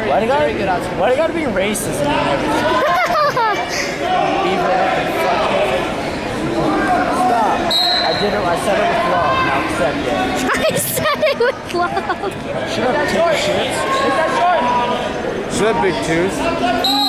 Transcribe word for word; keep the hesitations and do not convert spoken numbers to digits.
Why do you gotta, why do you gotta be racist? Stop. I did it. I said it with love. Now accept it. I said it with love. Shut up, take shit. Shut up, big tooth.